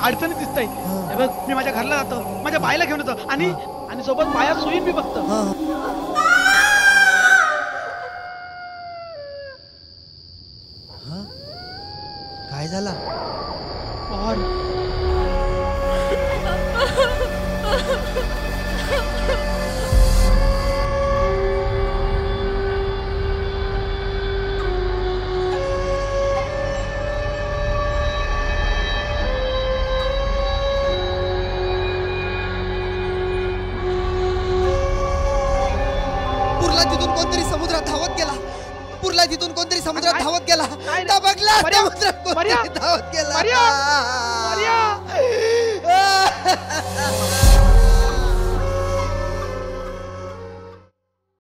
अडचणीत दिसतंय. हे बघ, मी माझ्या घरला जातो, माझ्या बाईला घेऊन येतो आणि सोबत पायात सुई बी बघतो. काय झाला? तिथून कोणतरी समुद्रात धावत गेला. पुरला तिथून कोणतरी समुद्रात धावत गेला. बघला समुद्रात कोणतरी धावत गेला.